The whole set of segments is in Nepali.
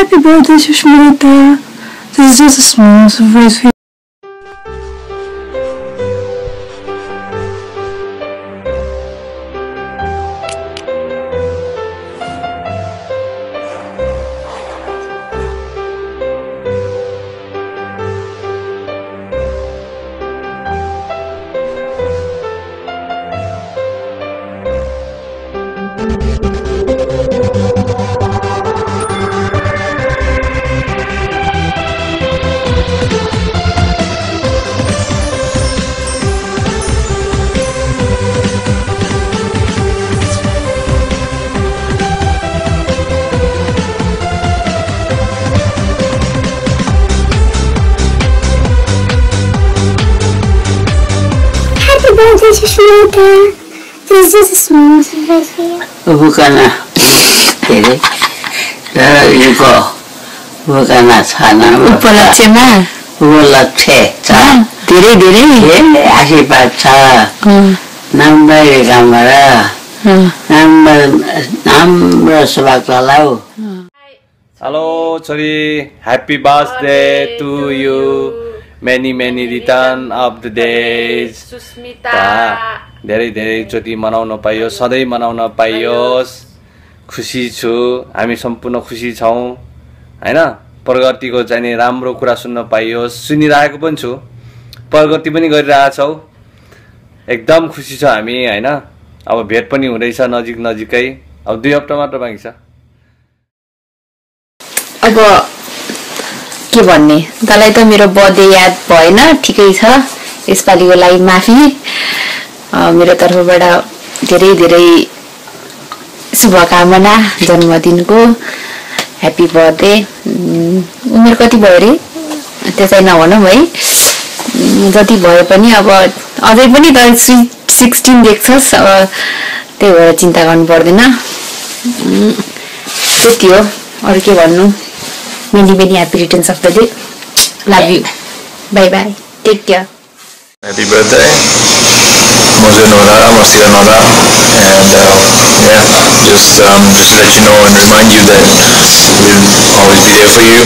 Happy birthday, Sushmita. This is just a small surprise for you. This is a small surprise for you. Bukan jadi bukan sana उपलक्ष्यमा उपलक्ष्य छ धेरै धेरै आशीर्वाद छ नम्बर राम्रो सभा चलाऊ Hello, sorry. Happy birthday to you. Many return of the days. Susmita. धेरै चोटी मनाउन पाइयोस् सधैँ मनाउन पाइयोस् खुसी छु हामी सम्पूर्ण खुसी छौं हैन प्रगतिको चाहिँ राम्रो कुरा सुन्न पाइयोस् सुनिरहेको पनि छु प्रगति पनि गरिरहेछौ एकदम खुसी छ हामी हैन अब भेट पनि हुँदैछ नजिकै अब 2 हप्ता मात्र बाँकी छ अब के भन्ने तलाई त मेरो बर्थडे याद भएन ठिकै छ यसपालिको लागि माफी मेरो तर्फबाट धेरै शुभकामना जन्मदिनको ह्यापी बर्थडे उमेर कति भयो रे त्यसै नभनौं है जति भए पनि अब अझै पनि त 16 देख्छस् अब त्यही भएर चिन्ता गर्नु पर्दैन त्यति हो अरु के भन्नु many happy returns of the day love you bye take care happy birthday Mozenora Masiranora and yeah just let you know and remind you that we'll always be there for you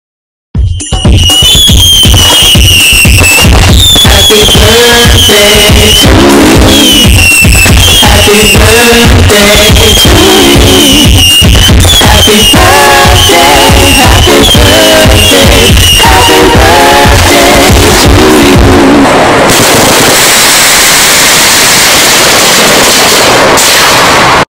Happy birthday